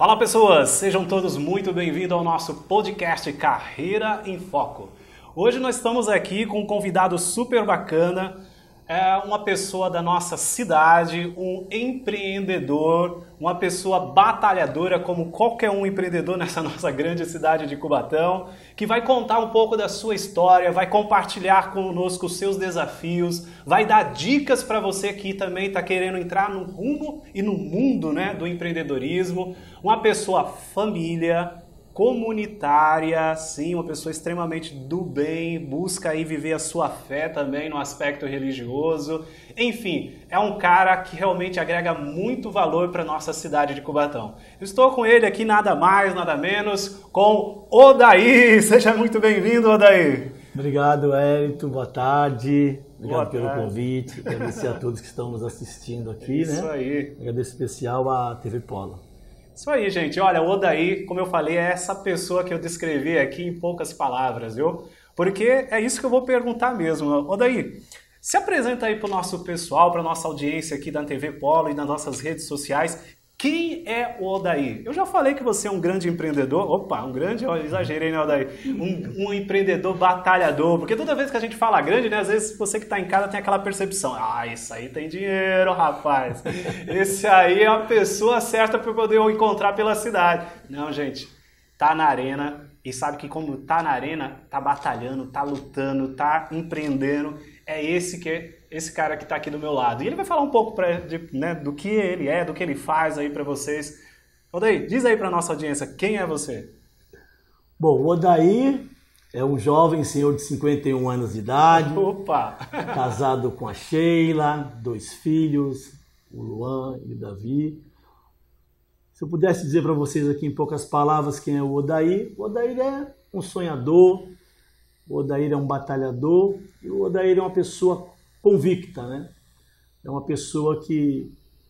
Fala pessoas, sejam todos muito bem-vindos ao nosso podcast Carreira em Foco. Hoje nós estamos aqui com um convidado super bacana, uma pessoa da nossa cidade, um empreendedor, uma pessoa batalhadora como qualquer um empreendedor nessa nossa grande cidade de Cubatão, que vai contar um pouco da sua história, vai compartilhar conosco os seus desafios, vai dar dicas para você que também está querendo entrar no rumo e no mundo, né, do empreendedorismo. Uma pessoa família, comunitária, sim, uma pessoa extremamente do bem, busca aí viver a sua fé também no aspecto religioso. Enfim, é um cara que realmente agrega muito valor para nossa cidade de Cubatão. Eu estou com ele aqui, nada mais, nada menos, com Odair. Seja muito bem-vindo, Odair. Obrigado, Hélito. Boa tarde. Obrigado pelo convite. Agradecer a todos que estão nos assistindo aqui, né? Isso aí. Agradeço especial à TV Polo. Isso aí, gente. Olha, o Odair, como eu falei, é essa pessoa que eu descrevi aqui em poucas palavras, viu? Porque é isso que eu vou perguntar mesmo. Odair, se apresenta aí para o nosso pessoal, para a nossa audiência aqui da TV Polo e nas nossas redes sociais. Quem é o Odair? Eu já falei que você é um grande empreendedor. Opa, um grande, eu exagerei, né, Odair? Um empreendedor batalhador. Porque toda vez que a gente fala grande, né, às vezes você que está em casa tem aquela percepção. Ah, esse aí tem dinheiro, rapaz. Esse aí é a pessoa certa para poder encontrar pela cidade. Não, gente, tá na arena e sabe que como tá na arena, tá batalhando, tá lutando, tá empreendendo. É esse cara que está aqui do meu lado. E ele vai falar um pouco do que ele é, do que ele faz aí para vocês. Odair, diz aí para nossa audiência, quem é você? Bom, o Odair é um jovem senhor de 51 anos de idade. Opa! Casado com a Sheila, 2 filhos, o Luan e o Davi. Se eu pudesse dizer para vocês aqui em poucas palavras quem é o Odair é um sonhador, o Odair é um batalhador e o Odair é uma pessoa convicta, né? É uma pessoa que,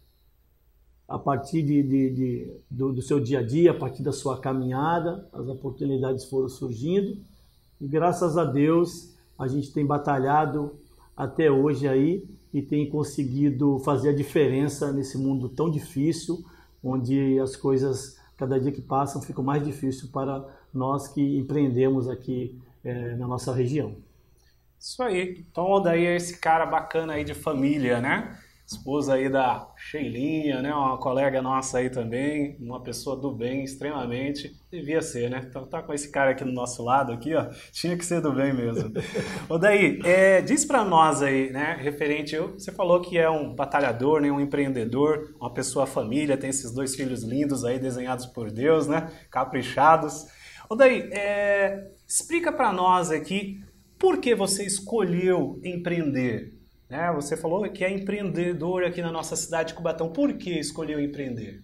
a partir do seu dia a dia, a partir da sua caminhada, as oportunidades foram surgindo e, graças a Deus, a gente tem batalhado até hoje aí e tem conseguido fazer a diferença nesse mundo tão difícil, onde as coisas, cada dia que passam, ficam mais difíceis para nós que empreendemos aqui na nossa região. Isso aí. Então, Odair é esse cara bacana aí de família, né? Esposa aí da Sheilinha, né? Uma colega nossa aí também, uma pessoa do bem extremamente. Devia ser, né? Então tá com esse cara aqui do nosso lado aqui, ó. Tinha que ser do bem mesmo. Odair, diz pra nós aí, né? Referente, você falou que é um batalhador, né? Um empreendedor, uma pessoa família, tem esses 2 filhos lindos aí desenhados por Deus, né? Caprichados. Odair, explica pra nós aqui por que você escolheu empreender? Né? Você falou que é empreendedor aqui na nossa cidade de Cubatão. Por que escolheu empreender?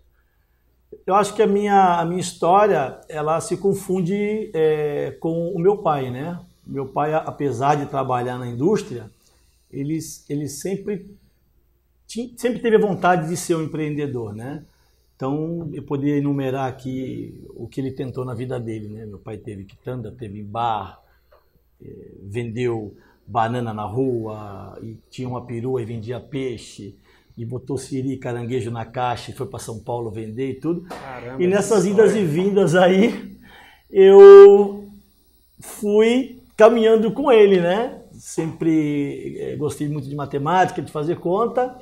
Eu acho que a minha história ela se confunde com o meu pai, né? Meu pai, apesar de trabalhar na indústria, ele sempre teve a vontade de ser um empreendedor, né? Então, eu poderia enumerar aqui o que ele tentou na vida dele, né? Meu pai teve quitanda, teve bar, vendeu banana na rua, e tinha uma perua e vendia peixe, e botou siri e caranguejo na caixa e foi para São Paulo vender e tudo. Caramba, e nessas idas e vindas aí, eu fui caminhando com ele, né? Sempre gostei muito de matemática, de fazer conta,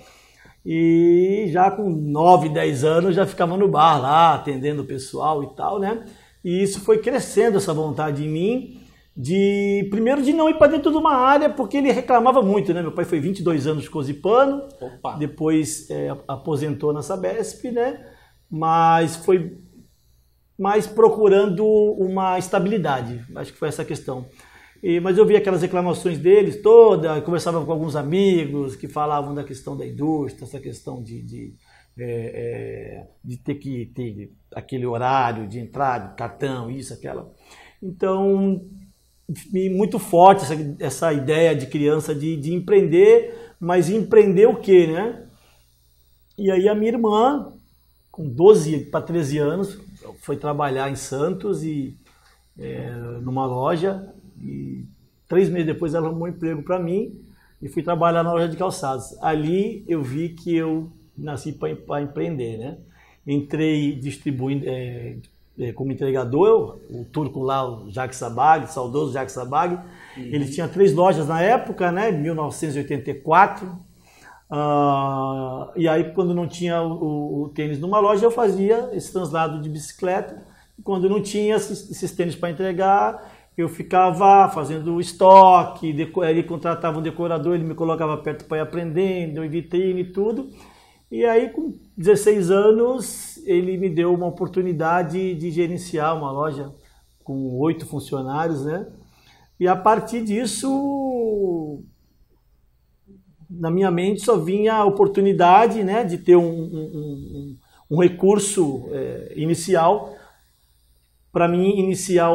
e já com 9, 10 anos já ficava no bar lá, atendendo o pessoal e tal, né? E isso foi crescendo, essa vontade em mim, primeiro de não ir para dentro de uma área, porque ele reclamava muito, né? Meu pai foi 22 anos cozipano, depois aposentou na Sabesp, né? Mas foi mais procurando uma estabilidade, acho que foi essa a questão. Mas eu vi aquelas reclamações deles todas, conversava com alguns amigos que falavam da questão da indústria, essa questão de ter que ter aquele horário de entrada, cartão, isso, aquela. Então, muito forte essa ideia de criança de empreender, mas empreender o quê, né? E aí a minha irmã, com 12 para 13 anos, foi trabalhar em Santos numa loja, e 3 meses depois ela arrumou um emprego para mim e fui trabalhar na loja de calçados. Ali eu vi que eu nasci para empreender, né? entrei distribuindo como entregador, o turco lá, o Jacques Sabag, o saudoso Jacques Sabag. Ele tinha 3 lojas na época, né, 1984. E aí, quando não tinha o tênis numa loja, eu fazia esse translado de bicicleta. Quando não tinha esses tênis para entregar, eu ficava fazendo estoque, ele contratava um decorador, ele me colocava perto para ir aprendendo, em vitrine e tudo. E aí, com 16 anos, ele me deu uma oportunidade de gerenciar uma loja com 8 funcionários, né? E a partir disso, na minha mente só vinha a oportunidade, né, de ter um recurso inicial para mim iniciar o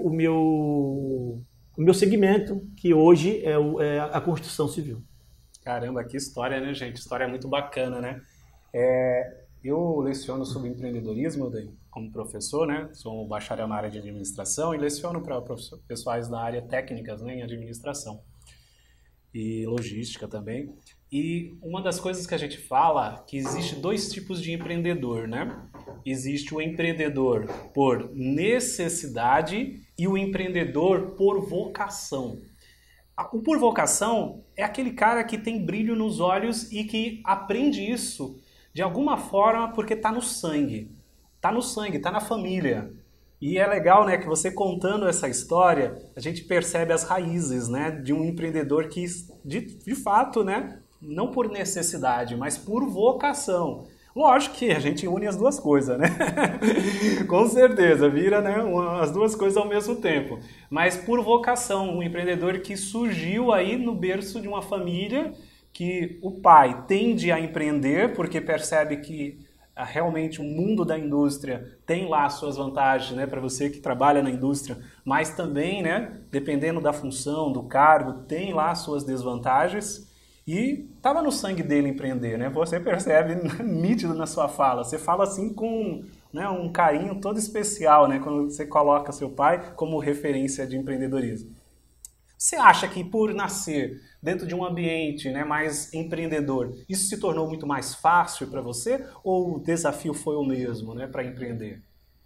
meu segmento, que hoje é a construção civil. Caramba, que história, né, gente? História muito bacana, né? Eu leciono sobre empreendedorismo como professor, né? Sou um bacharel na área de administração e leciono para pessoais da área técnicas, né, em administração e logística também. E uma das coisas que a gente fala que existe 2 tipos de empreendedor, né? Existe o empreendedor por necessidade e o empreendedor por vocação. O por vocação é aquele cara que tem brilho nos olhos e que aprende isso de alguma forma porque está no sangue. Está no sangue, está na família. E é legal, né, que você contando essa história, a gente percebe as raízes, né, de um empreendedor que, de fato, né, não por necessidade, mas por vocação. Lógico que a gente une as 2 coisas, né? Com certeza, vira, né, as 2 coisas ao mesmo tempo. Mas por vocação, um empreendedor que surgiu aí no berço de uma família que o pai tende a empreender porque percebe que realmente o mundo da indústria tem lá as suas vantagens, né, para você que trabalha na indústria, mas também, né, dependendo da função, do cargo, tem lá as suas desvantagens. E estava no sangue dele empreender, né? Você percebe nítido na sua fala. Você fala assim com, né, um carinho todo especial, né? Quando você coloca seu pai como referência de empreendedorismo. Você acha que por nascer dentro de um ambiente, né, mais empreendedor, isso se tornou muito mais fácil para você? Ou o desafio foi o mesmo, né, para empreender?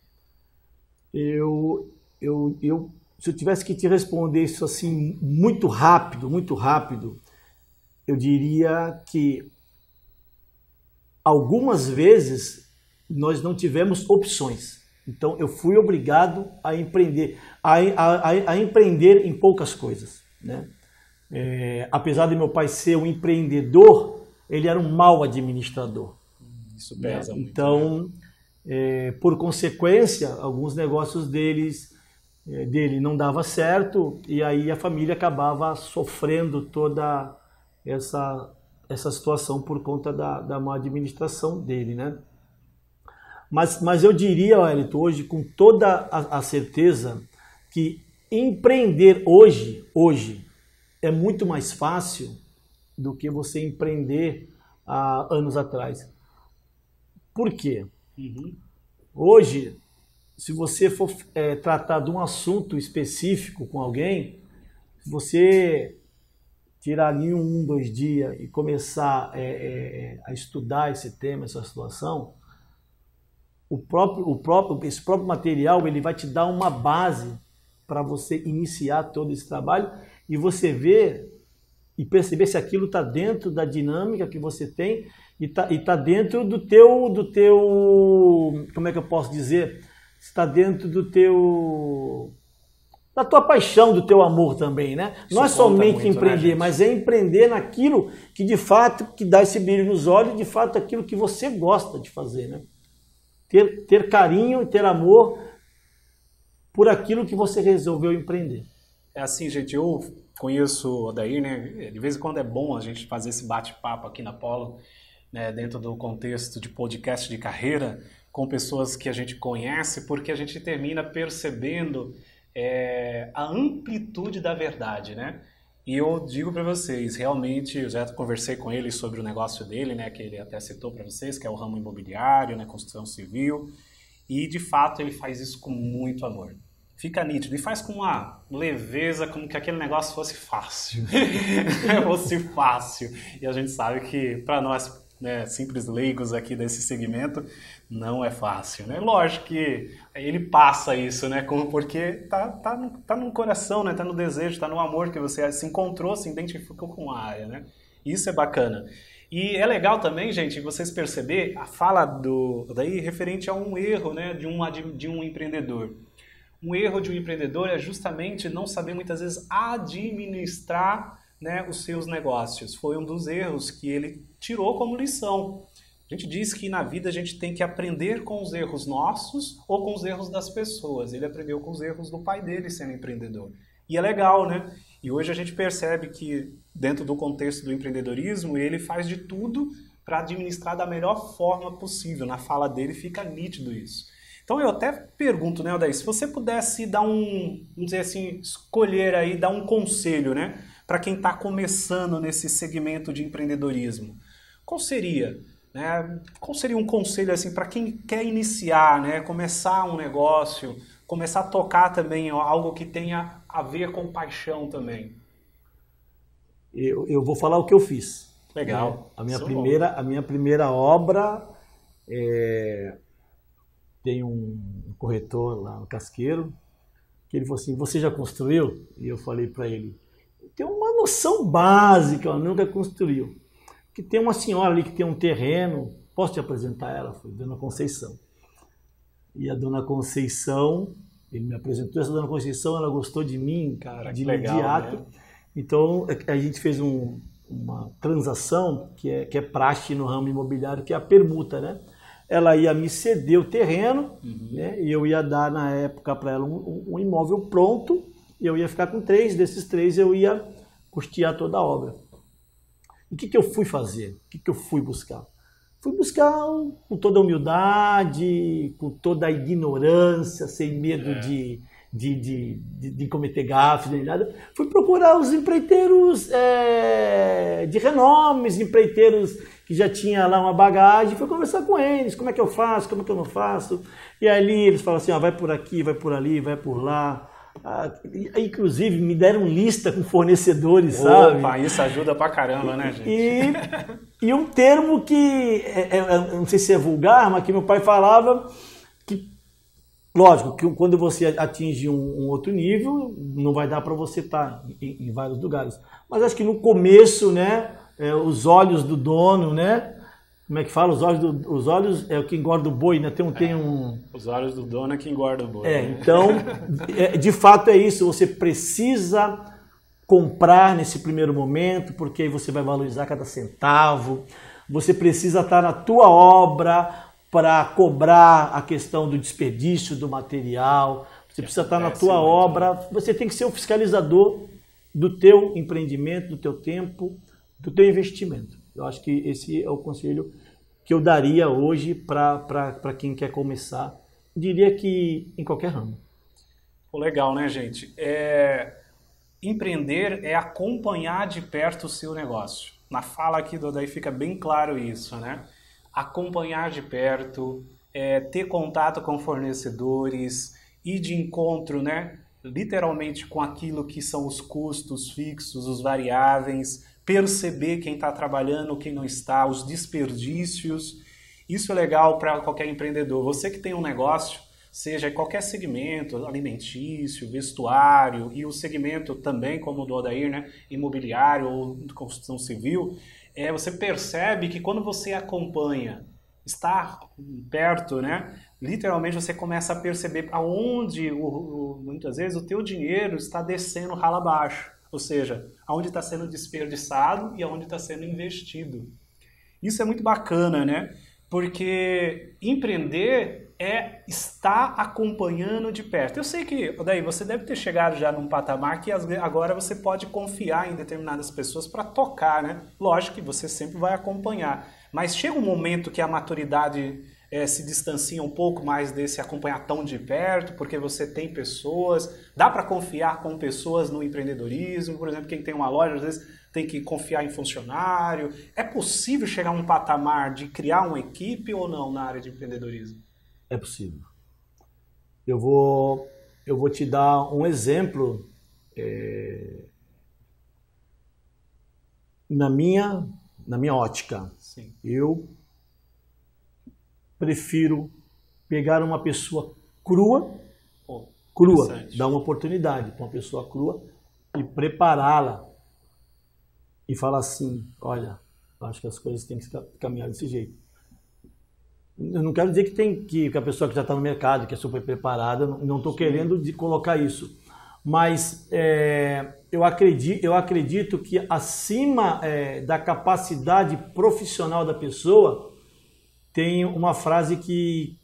Se eu tivesse que te responder isso assim muito rápido, eu diria que algumas vezes nós não tivemos opções. Então eu fui obrigado a empreender, a empreender em poucas coisas, né? Apesar de meu pai ser um empreendedor, ele era um mau administrador. Isso pesa muito. Então, por consequência, alguns negócios dele não dava certo e aí a família acabava sofrendo toda essa situação por conta da má administração dele, né? Mas eu diria, Wellington, hoje com toda a certeza que empreender hoje é muito mais fácil do que você empreender há anos atrás. Por quê? Hoje, se você for tratar de um assunto específico com alguém, se você tirar ali 2 dias e começar a estudar esse tema, essa situação, esse próprio material ele vai te dar uma base para você iniciar todo esse trabalho e você ver e perceber se aquilo está dentro da dinâmica que você tem e tá dentro do teu, como é que eu posso dizer? Está dentro da tua paixão, do teu amor também, né? Não é somente empreender, mas é empreender naquilo que de fato que dá esse brilho nos olhos, de fato aquilo que você gosta de fazer, né? Ter carinho e ter amor por aquilo que você resolveu empreender. É assim, gente, eu conheço o Odair, né? De vez em quando é bom a gente fazer esse bate-papo aqui na Polo, né? Dentro do contexto de podcast de carreira, com pessoas que a gente conhece, porque a gente termina percebendo a amplitude da verdade, né? E eu digo para vocês, realmente, eu já conversei com ele sobre o negócio dele, né? Que ele até citou para vocês, que é o ramo imobiliário, né? Construção civil. E, de fato, ele faz isso com muito amor. Fica nítido. E faz com uma leveza, como que aquele negócio fosse fácil. Fosse fácil. E a gente sabe que, para nós né, simples leigos aqui desse segmento, não é fácil, né? Lógico que ele passa isso, né? Porque tá no coração, né? Tá no desejo, tá no amor que você se encontrou, se identificou com a área, né? Isso é bacana. E é legal também, gente, vocês perceber a fala daí referente a um erro, né, de um empreendedor. Um erro de um empreendedor é justamente não saber muitas vezes administrar, né, os seus negócios. Foi um dos erros que ele tirou como lição. A gente diz que na vida a gente tem que aprender com os erros nossos ou com os erros das pessoas. Ele aprendeu com os erros do pai dele sendo empreendedor. E é legal, né? E hoje a gente percebe que dentro do contexto do empreendedorismo, ele faz de tudo para administrar da melhor forma possível. Na fala dele fica nítido isso. Então eu até pergunto, né, Odair, se você pudesse dar vamos dizer assim, escolher aí, dar um conselho, né, para quem está começando nesse segmento de empreendedorismo, qual seria? Né? Qual seria um conselho assim para quem quer iniciar, né, começar um negócio, começar a tocar também algo que tenha a ver com paixão também? Eu vou falar o que eu fiz. Legal. A minha primeira obra tem um corretor lá no Casqueiro que ele falou assim: você já construiu? E eu falei para ele: tem uma noção básica, eu nunca construiu. Que tem uma senhora ali que tem um terreno, posso te apresentar ela? Foi Dona Conceição. E a Dona Conceição, ele me apresentou, essa Dona Conceição, ela gostou de mim, cara, de imediato. Né? Então a gente fez uma transação que é praxe no ramo imobiliário, que é a permuta, né? Ela ia me ceder o terreno, né? E eu ia dar na época para ela um imóvel pronto, e eu ia ficar com 3, desses 3 eu ia custear toda a obra. E o que eu fui fazer? O que eu fui buscar? Fui buscar com toda a humildade, com toda a ignorância, sem medo de cometer gafes, nem nada. Fui procurar os empreiteiros de renomes, empreiteiros que já tinham lá uma bagagem, fui conversar com eles, como é que eu faço, como é que eu não faço. E ali eles falam assim, vai por aqui, vai por ali, vai por lá. Inclusive me deram lista com fornecedores, sabe? Opa, isso ajuda pra caramba, né, gente? E um termo que, não sei se é vulgar, mas que meu pai falava que, lógico, que quando você atinge um outro nível, não vai dar para você estar em vários lugares. Mas acho que no começo, né, os olhos do dono, né? Como é que fala? Os olhos é o que engorda o boi, né? Tem um... Os olhos do dono é que engorda o boi. Né? Então, de fato é isso. Você precisa comprar nesse primeiro momento, porque aí você vai valorizar cada centavo. Você precisa estar na tua obra para cobrar a questão do desperdício do material. Você precisa estar na tua obra. Você tem que ser o fiscalizador do teu empreendimento, do teu tempo, do teu investimento. Eu acho que esse é o conselho que eu daria hoje para quem quer começar. Diria que em qualquer ramo. Legal, né, gente? Empreender é acompanhar de perto o seu negócio. Na fala aqui do Odair fica bem claro isso, né? Acompanhar de perto, ter contato com fornecedores, ir de encontro, né? Literalmente com aquilo que são os custos fixos, os variáveis, perceber quem está trabalhando, quem não está, os desperdícios. Isso é legal para qualquer empreendedor. Você que tem um negócio, seja em qualquer segmento, alimentício, vestuário, e o segmento também, como o do Odair, né, imobiliário ou de construção civil, você percebe que quando você acompanha, está perto, né, literalmente você começa a perceber aonde, muitas vezes, o teu dinheiro está descendo rala abaixo. Ou seja, aonde está sendo desperdiçado e aonde está sendo investido. Isso é muito bacana, né? Porque empreender é estar acompanhando de perto. Eu sei que, Odair, você deve ter chegado já num patamar que agora você pode confiar em determinadas pessoas para tocar, né? Lógico que você sempre vai acompanhar. Mas chega um momento que a maturidade se distancia um pouco mais desse acompanhar tão de perto, porque você tem pessoas, dá para confiar com pessoas no empreendedorismo, por exemplo, quem tem uma loja, às vezes tem que confiar em funcionário. É possível chegar a um patamar de criar uma equipe ou não na área de empreendedorismo? É possível. Eu vou te dar um exemplo. na minha ótica, Sim. eu prefiro pegar uma pessoa crua, dar uma oportunidade para uma pessoa crua e prepará-la e falar assim, olha, acho que as coisas têm que caminhar desse jeito. Eu não quero dizer que a pessoa que já está no mercado, que é super preparada, não estou querendo colocar isso. Mas eu acredito que acima da capacidade profissional da pessoa tem uma frase que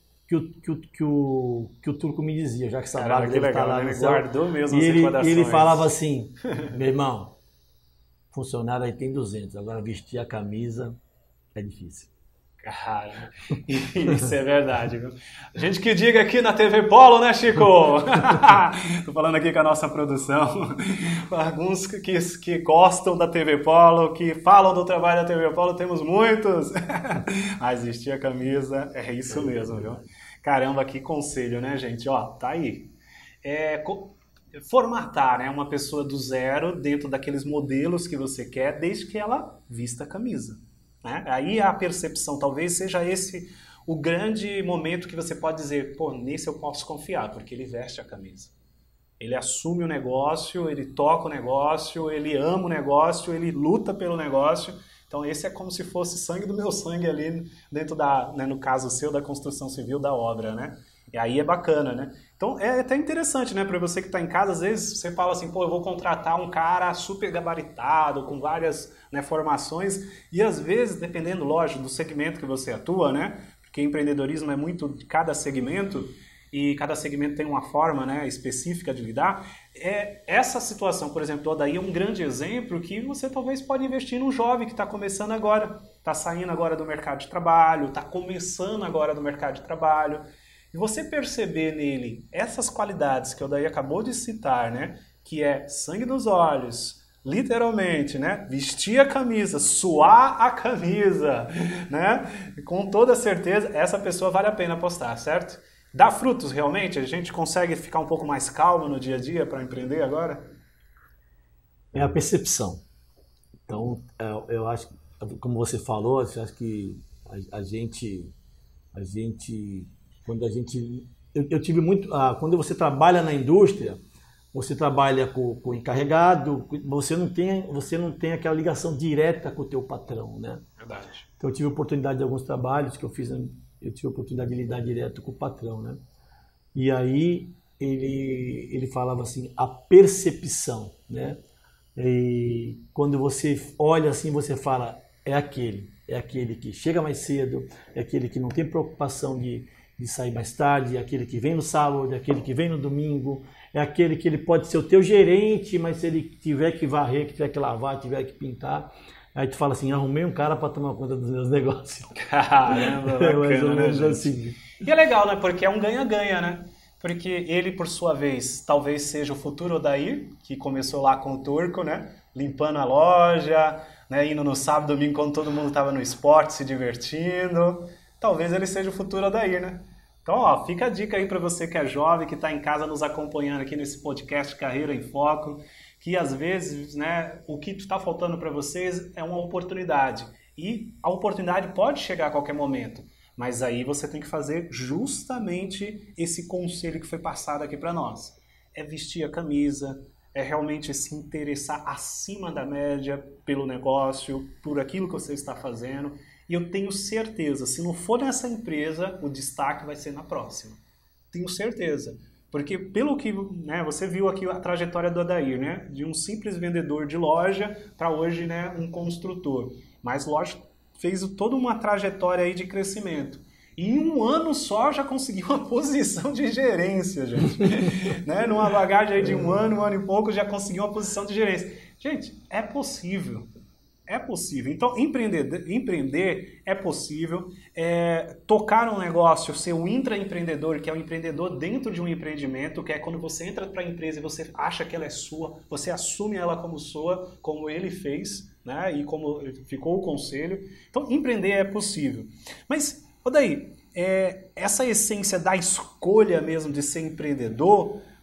o Turco me dizia, já que Sabrado deve estar lá no céu. Guardou mesmo e ele falava assim, meu irmão, funcionário aí tem 200, agora vestir a camisa é difícil. Cara, isso é verdade, viu? A gente que diga aqui na TV Polo, né, Chico? Tô falando aqui com a nossa produção. Alguns que gostam da TV Polo, que falam do trabalho da TV Polo, temos muitos. Mas vestir a camisa é isso mesmo, viu? Caramba, que conselho, né, gente? Ó, tá aí. Formatar, né, uma pessoa do zero dentro daqueles modelos que você quer, desde que ela vista a camisa. Né? Aí a percepção, talvez seja esse o grande momento que você pode dizer, pô, nesse eu posso confiar, porque ele veste a camisa. Ele assume o negócio, ele toca o negócio, ele ama o negócio, ele luta pelo negócio. Então esse é como se fosse sangue do meu sangue ali dentro né, no caso seu, da construção civil da obra, né? E aí é bacana, né? Então é até interessante, né? Para você que está em casa, às vezes você fala assim, pô, eu vou contratar um cara super gabaritado, com várias, né, formações, e às vezes, dependendo, lógico, do segmento que você atua, né? Porque empreendedorismo é muito de cada segmento, e cada segmento tem uma forma, né, específica de lidar. Essa situação, por exemplo, do Odair é um grande exemplo que você talvez pode investir num jovem que está começando agora, está saindo agora do mercado de trabalho, está começando agora do mercado de trabalho. E você perceber nele essas qualidades que o Odair acabou de citar, né? Que é sangue nos olhos, literalmente, né? Vestir a camisa, suar a camisa, né? Com toda certeza, essa pessoa vale a pena apostar, certo? Dá frutos realmente? A gente consegue ficar um pouco mais calmo no dia a dia para empreender agora? É a percepção. Então, eu acho, como você falou, eu acho que a gente quando eu tive muito, quando você trabalha na indústria, você trabalha com o encarregado, você não tem aquela ligação direta com o teu patrão, né? Verdade. Então eu tive a oportunidade de alguns trabalhos que eu fiz, eu tive a oportunidade de lidar direto com o patrão, né? E aí ele falava assim, a percepção, né? E quando você olha assim, você fala, é aquele que chega mais cedo, é aquele que não tem preocupação de sair mais tarde, é aquele que vem no sábado, é aquele que vem no domingo, é aquele que ele pode ser o teu gerente, mas se ele tiver que varrer, que tiver que lavar, tiver que pintar, aí tu fala assim, arrumei um cara para tomar conta dos meus negócios. Caramba, bacana, mais ou menos né, assim. E é legal, né? Porque é um ganha-ganha, né? Porque ele, por sua vez, talvez seja o futuro Odair, que começou lá com o Turco, né? Limpando a loja, né? Indo no sábado, domingo, quando todo mundo estava no esporte, se divertindo. Talvez ele seja o futuro Odair, né? Então, ó, fica a dica aí para você que é jovem, que está em casa nos acompanhando aqui nesse podcast Carreira em Foco, que às vezes, né, o que está faltando para vocês é uma oportunidade. E a oportunidade pode chegar a qualquer momento, mas aí você tem que fazer justamente esse conselho que foi passado aqui para nós. É vestir a camisa, é realmente se interessar acima da média pelo negócio, por aquilo que você está fazendo. E eu tenho certeza, se não for nessa empresa, o destaque vai ser na próxima. Tenho certeza. Porque pelo que, né, você viu aqui a trajetória do Odair, né? De um simples vendedor de loja para hoje, né, um construtor. Mas lógico, fez toda uma trajetória aí de crescimento. E em um ano só já conseguiu uma posição de gerência, gente. Né? Numa bagagem aí de um ano e pouco, já conseguiu uma posição de gerência. Gente, é possível. É possível. Então, empreender é possível. Tocar um negócio, ser um intraempreendedor, que é um empreendedor dentro de um empreendimento, que é quando você entra para a empresa e você acha que ela é sua, você assume ela como sua, como ele fez, né? E como ficou o conselho. Então, empreender é possível. Mas, Odair, essa essência da escolha mesmo de ser empreendedor,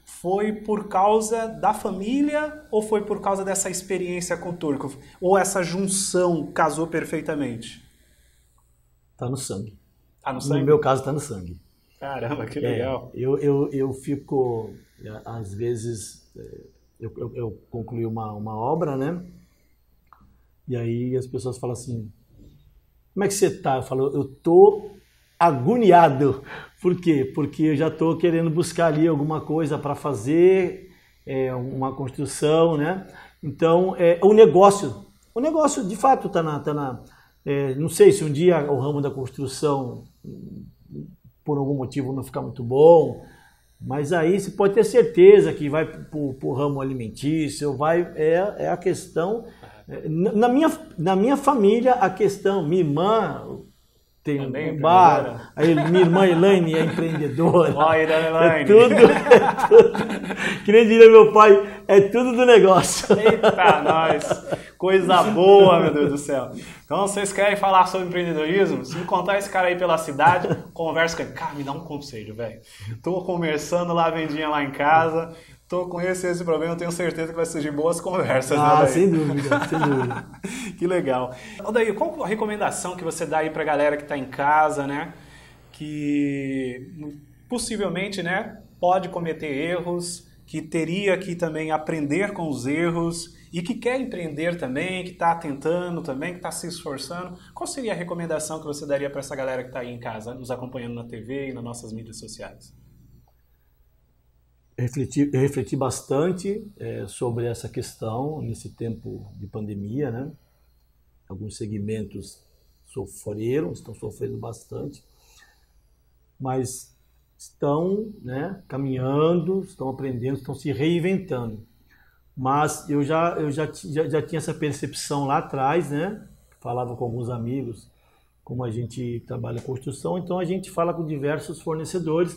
foi por causa da família ou foi por causa dessa experiência com o turco? Ou essa junção casou perfeitamente? Tá no sangue. Tá no sangue? No meu caso, tá no sangue. Caramba, que legal. Eu fico, às vezes, eu concluí uma obra, né? E aí as pessoas falam assim, como é que você tá? Eu falo, eu tô agoniado. Por quê? Porque eu já estou querendo buscar ali alguma coisa para fazer, uma construção, né? Então, o negócio de fato está não sei se um dia o ramo da construção, por algum motivo, não ficar muito bom, mas aí você pode ter certeza que vai para o ramo alimentício, é a questão... Na minha família, a questão, minha irmã tem um bar, aí minha irmã Elaine é empreendedora. Oi, Elaine. É tudo. Que nem diria meu pai, é tudo do negócio. Eita, nós. Coisa boa, meu Deus do céu. Então, vocês querem falar sobre empreendedorismo? Se encontrar esse cara aí pela cidade, conversa com ele. Cara, me dá um conselho, velho. Tô conversando lá, vendinha lá em casa. Tô com esse problema, eu tenho certeza que vai surgir boas conversas. Ah, né, sem dúvida, sem dúvida. Que legal. Odair, qual a recomendação que você dá aí pra galera que tá em casa, né? Que possivelmente, né, pode cometer erros, que teria que também aprender com os erros e que quer empreender também, que está tentando também, que está se esforçando. Qual seria a recomendação que você daria para essa galera que está aí em casa, nos acompanhando na TV e nas nossas mídias sociais? Refleti bastante sobre essa questão nesse tempo de pandemia, né? Alguns segmentos estão sofrendo bastante, mas estão, né, caminhando, estão aprendendo, estão se reinventando. Mas eu já tinha essa percepção lá atrás, né? Falava com alguns amigos, como a gente trabalha em construção, então a gente fala com diversos fornecedores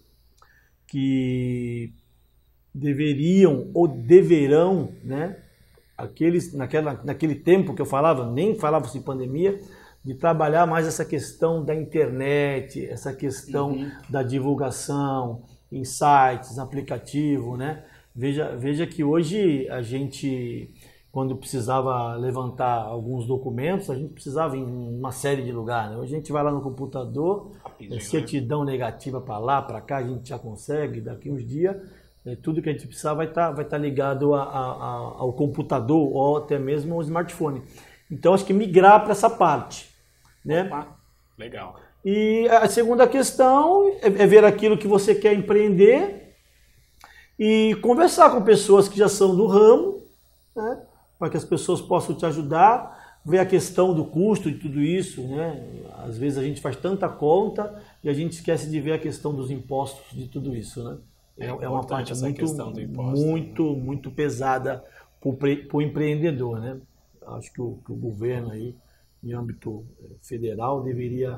que deveriam ou deverão, né, naquele tempo que eu falava, nem falava de pandemia, de trabalhar mais essa questão da internet, essa questão da divulgação, em sites, aplicativo, né? Veja que hoje a gente, quando precisava levantar alguns documentos, a gente precisava ir em uma série de lugares, né? Hoje a gente vai lá no computador, certidão negativa para lá, para cá, a gente já consegue, daqui uns dias, tudo que a gente precisar vai estar ligado ao computador ou até mesmo ao smartphone. Então acho que migrar para essa parte, né? Opa, legal. E a segunda questão é ver aquilo que você quer empreender e conversar com pessoas que já são do ramo, né? Para que as pessoas possam te ajudar, ver a questão do custo de tudo isso, né? Às vezes a gente faz tanta conta e a gente esquece de ver a questão dos impostos de tudo isso, né? É uma parte muito pesada para o empreendedor, né? Acho que o governo aí, em âmbito federal, deveria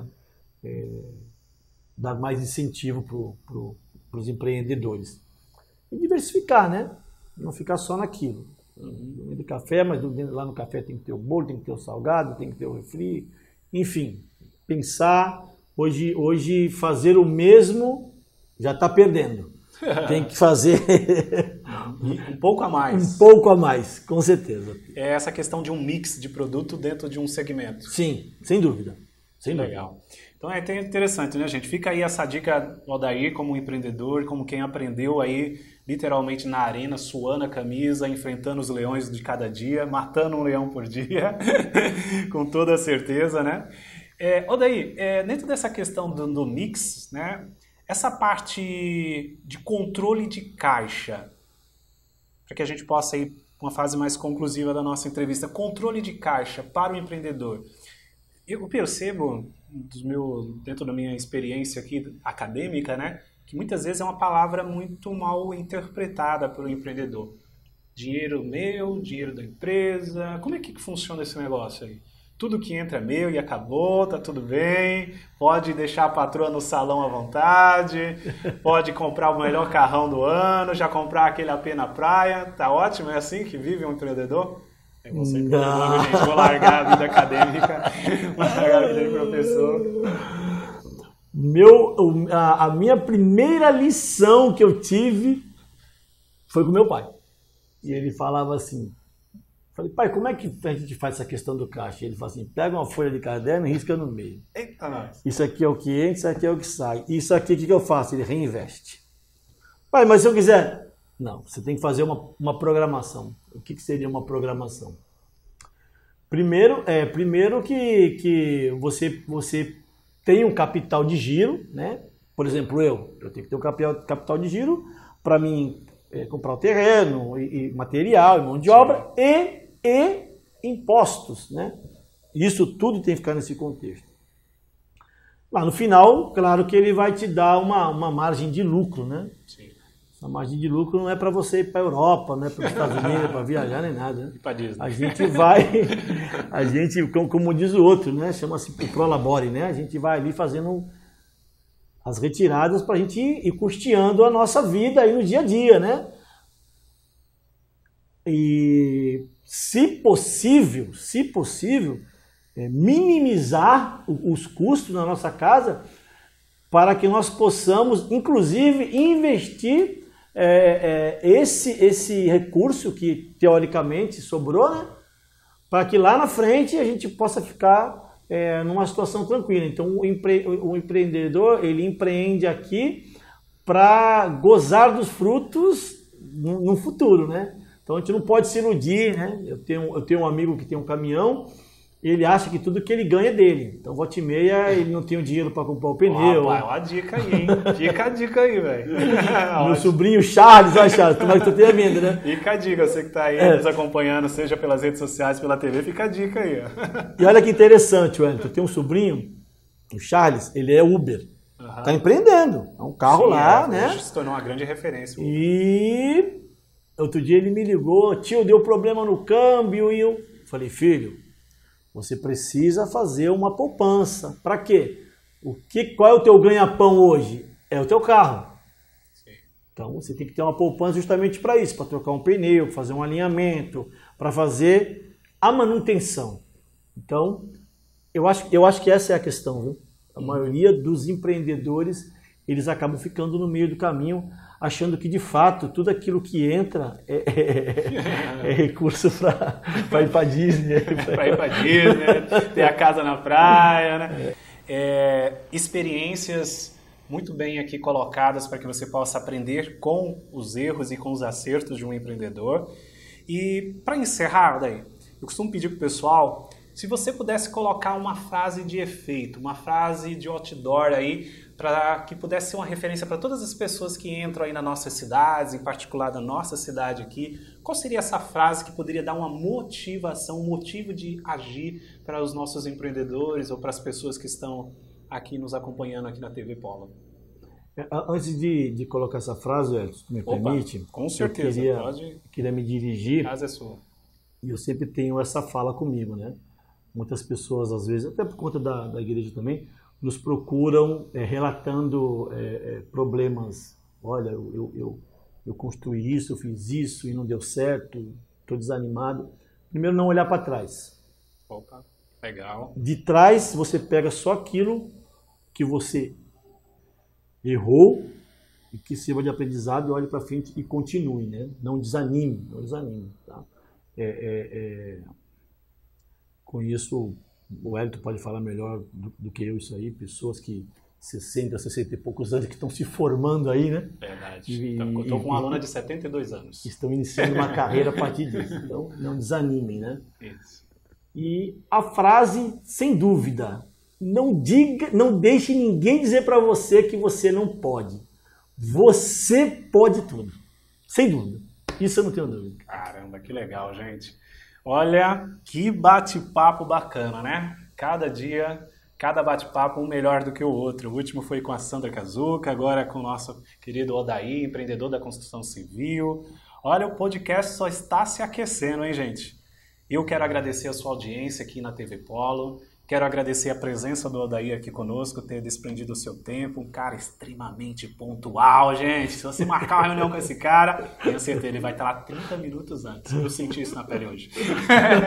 dar mais incentivo para os empreendedores. E diversificar, né? Não ficar só naquilo. De café, mas lá no café tem que ter o bolo, tem que ter o salgado, tem que ter o refri, enfim, pensar. Hoje fazer o mesmo já está perdendo. Tem que fazer um pouco a mais. Um pouco a mais, com certeza. É essa questão de um mix de produto dentro de um segmento. Sim, sem dúvida. Legal. Então é interessante, né, gente? Fica aí essa dica, Odair, como empreendedor, como quem aprendeu aí literalmente na arena, suando a camisa, enfrentando os leões de cada dia, matando um leão por dia, com toda certeza, né? Odair, dentro dessa questão do mix, né? Essa parte de controle de caixa, para que a gente possa ir para uma fase mais conclusiva da nossa entrevista, controle de caixa para o empreendedor. Eu percebo, dentro da minha experiência aqui acadêmica, né, que muitas vezes é uma palavra muito mal interpretada pelo empreendedor. Dinheiro meu, dinheiro da empresa. Como é que funciona esse negócio aí? Tudo que entra é meu e acabou, tá tudo bem. Pode deixar a patroa no salão à vontade. Pode comprar o melhor carrão do ano, já comprar aquele AP na praia. Tá ótimo, é assim que vive um empreendedor? É você empreendedor, gente. Vou largar a vida acadêmica, vou largar a vida de professor. A minha primeira lição que eu tive foi com meu pai. E ele falava assim, falei, pai, como é que a gente faz essa questão do caixa? Ele falou assim, pega uma folha de caderno e risca no meio. Eita, nossa. Isso aqui é o que entra, isso aqui é o que sai. Isso aqui, o que eu faço? Ele reinveste. Pai, mas se eu quiser... Não, você tem que fazer uma programação. O que seria uma programação? Primeiro que você tem um capital de giro, né? Por exemplo, eu tenho que ter um capital de giro para mim comprar o terreno, e material, e mão de obra, e impostos, né? Isso tudo tem que ficar nesse contexto. Lá no final, claro que ele vai te dar uma margem de lucro, né? Sim. A margem de lucro não é para você ir para a Europa, não é para os Estados Unidos, para viajar nem nada. Né? E para Disney. A gente, como diz o outro, né? Chama-se o prolabore, né? A gente vai ali fazendo as retiradas para a gente ir custeando a nossa vida aí no dia a dia, né? E se possível, minimizar os custos na nossa casa para que nós possamos, inclusive, investir esse recurso que teoricamente sobrou, né? Para que lá na frente a gente possa ficar numa situação tranquila. Então o empreendedor ele empreende aqui para gozar dos frutos no futuro, né? Então a gente não pode se iludir, né? Eu tenho um amigo que tem um caminhão. Ele acha que tudo que ele ganha é dele. Então, volta e meia, ele não tem o dinheiro para comprar o pneu. Rapaz, olha a dica aí, hein? Fica a dica aí, velho. Meu sobrinho Charles, olha, Charles, tomara que tu tenha venda, né? Fica a dica, você que está aí nos acompanhando, seja pelas redes sociais, pela TV, fica a dica aí. Ó. E olha que interessante, Wellington, tem um sobrinho, o Charles, ele é Uber. Tá empreendendo. É um carro lá, né? Hoje se tornou uma grande referência. E outro dia ele me ligou, tio, deu problema no câmbio, e eu falei, filho, você precisa fazer uma poupança. Para quê? Qual é o teu ganha-pão hoje? É o teu carro. Sim. Então você tem que ter uma poupança justamente para isso, para trocar um pneu, fazer um alinhamento, para fazer a manutenção. Então, eu acho que essa é a questão, viu? A maioria dos empreendedores, eles acabam ficando no meio do caminho, achando que, de fato, tudo aquilo que entra é recurso para ir para Disney. Para ir para Disney, ter a casa na praia, né? Experiências muito bem aqui colocadas para que você possa aprender com os erros e com os acertos de um empreendedor. E, para encerrar, daí, eu costumo pedir para o pessoal, se você pudesse colocar uma frase de efeito, uma frase de outdoor aí, para que pudesse ser uma referência para todas as pessoas que entram aí nas nossas cidades, em particular da nossa cidade aqui, qual seria essa frase que poderia dar uma motivação, um motivo de agir para os nossos empreendedores ou para as pessoas que estão aqui nos acompanhando aqui na TV Polo? Antes de colocar essa frase, se me permite, com certeza, queria me dirigir. A casa é sua. E eu sempre tenho essa fala comigo, né? Muitas pessoas, às vezes, até por conta da igreja também, nos procuram relatando problemas. Olha, eu construí isso, eu fiz isso e não deu certo, estou desanimado. Primeiro, não olhar para trás. Opa, legal. De trás, você pega só aquilo que você errou e que sirva de aprendizado, e olhe para frente e continue, né? Não desanime, tá? Conheço, o Wellington pode falar melhor do que eu isso aí, pessoas que 60 e poucos anos que estão se formando aí, né? Verdade. Eu estou com uma aluna de 72 anos. Estão iniciando uma carreira a partir disso. Então, não desanimem, né? Isso. E a frase, sem dúvida, não deixe ninguém dizer para você que você não pode. Você pode tudo. Sem dúvida. Isso eu não tenho dúvida. Caramba, que legal, gente. Olha, que bate-papo bacana, né? Cada dia, cada bate-papo um melhor do que o outro. O último foi com a Sandra Kazuca, agora com o nosso querido Odaí, empreendedor da construção civil. Olha, o podcast só está se aquecendo, hein, gente? Eu quero agradecer a sua audiência aqui na TV Polo. Quero agradecer a presença do Odaí aqui conosco, ter desprendido o seu tempo. Um cara extremamente pontual, gente. Se você marcar uma reunião com esse cara, tenho certeza, ele vai estar lá 30 minutos antes. Eu senti isso na pele hoje.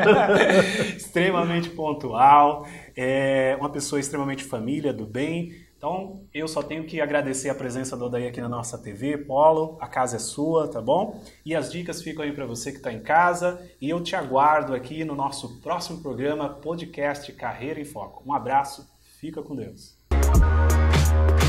Extremamente pontual, uma pessoa extremamente família, do bem, Então, eu só tenho que agradecer a presença do Odair aqui na nossa TV. Polo, a casa é sua, tá bom? E as dicas ficam aí para você que está em casa. E eu te aguardo aqui no nosso próximo programa, podcast Carreira em Foco. Um abraço, fica com Deus.